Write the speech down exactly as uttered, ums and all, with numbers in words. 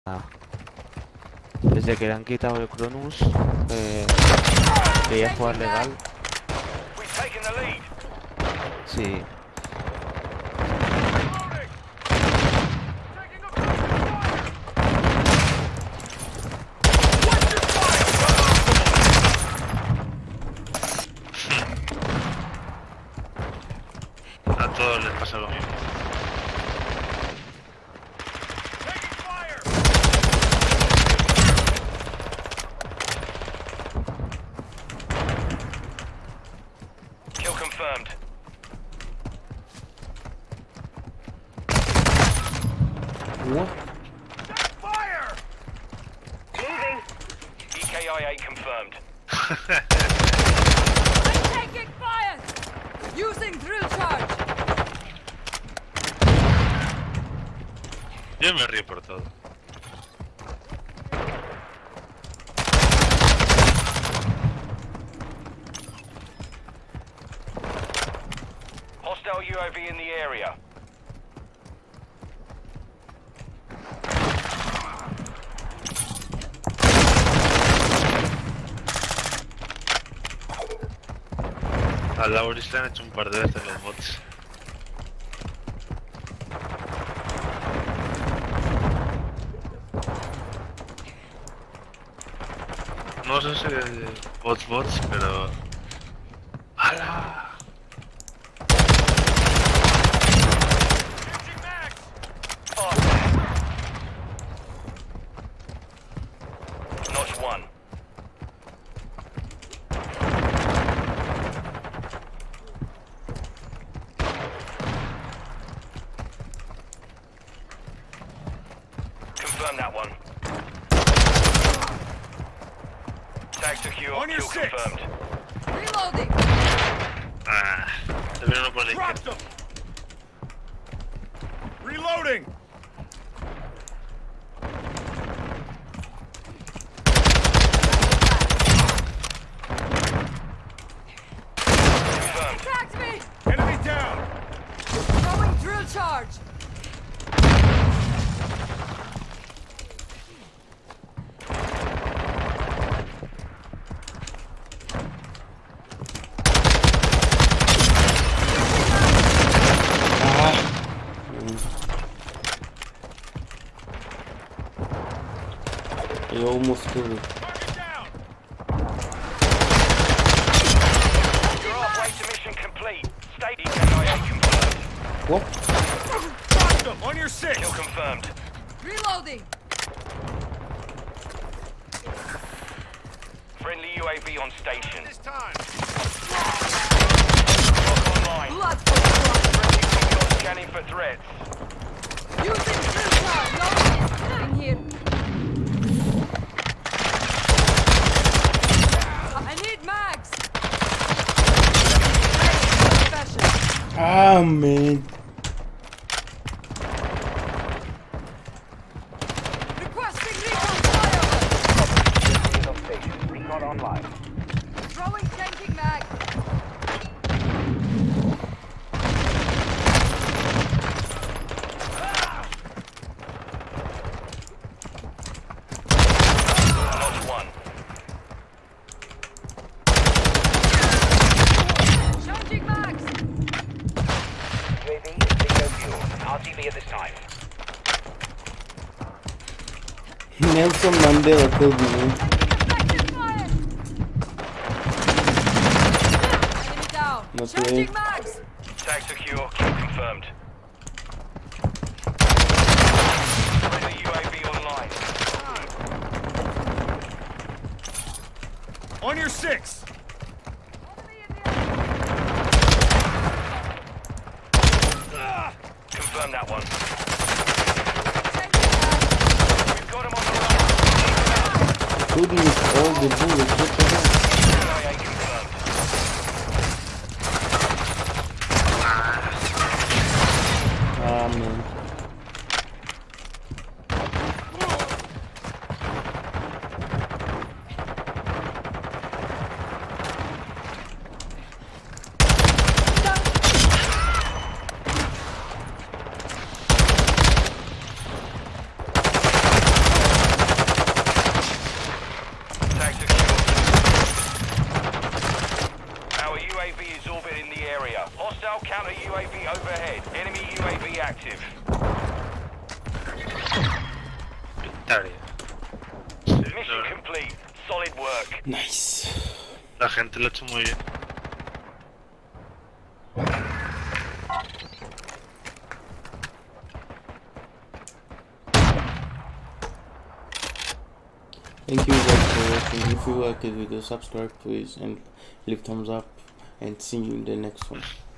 Ah, desde que le han quitado el Cronus, eh, quería jugar legal. Sí. A todos les pasa lo mismo. Kill confirmed. What? Fire! Moving. E K I A confirmed. Taking fire! Using drill charge! Yo me río por todo. Hostile U A V in the area. Al Lauris le han hecho un par de veces los bots. No sé si bots bots, pero... ¡Hala! Notch one. Confirm that one. Tag secure. On your Kill six. confirmed. Reloading! Ah, se viene uno por la Dropped izquierda. them! Reloading! Confirmed. Attacked me! Enemy down! Throwing drill charge! I almost killed it. Target down! Your halfway to mission complete. State E K I A confirmed. What? Dropped them! On your six! Kill confirmed. Reloading! Friendly U A V on station. This time! Lock online. Blood for blood! Friendly secure scanning for threats. Using drill charge! Loading! In here! I need mags! Special! Ah, man. Requesting recon flyover! On station. Recon online. Throwing tanking mag! Notch one. Charging mags! U A V is bingo fuel. R T B at this time. Nelson Mandela killed me, man. Effective fire! Enemy down! Not Charging really. mags! Tag secure. Kill confirmed. Friendly U A V online. On your six! Confirm that one. Taking mag! We've got him on the run. Shooting with all the bullets. What the hell? E K I A confirmed. Ah, man. V overhead. Enemy U A V active. Victoria. Sí, Mission la, complete. Solid work. Nice. la gente lo ha hecho muy bien. Thank you guys for watching. If you like the video, subscribe please and leave thumbs up, and see you in the next one.